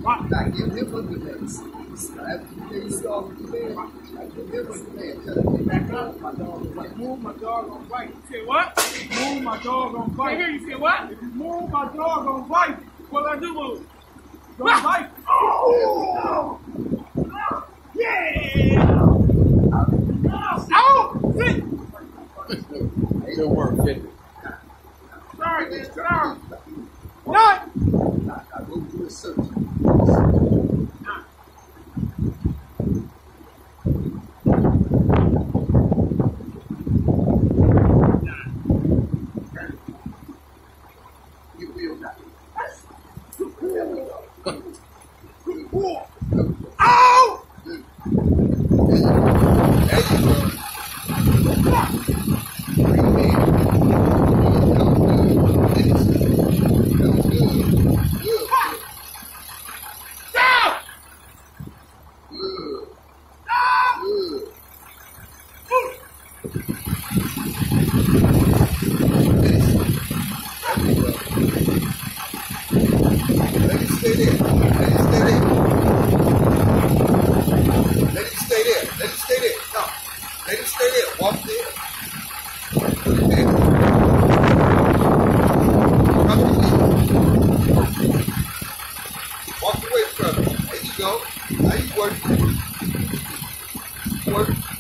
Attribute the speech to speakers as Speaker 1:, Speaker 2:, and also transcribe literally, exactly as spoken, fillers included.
Speaker 1: Now give him a delay. After you start with the man, give him a delay. Back up. My dog like move my dog on bite. You say what? Move my dog on bite. Here you say what? If you move my dog on bite, what I do move? Don't bite. Oh! Yeah! Out! Sit!
Speaker 2: Good work, Fitty.
Speaker 1: Sorry, man. Sorry. Not! I go do a search. You will not. There we go. Ow! There you go. Walk away from it. There you go. Now you work. Work.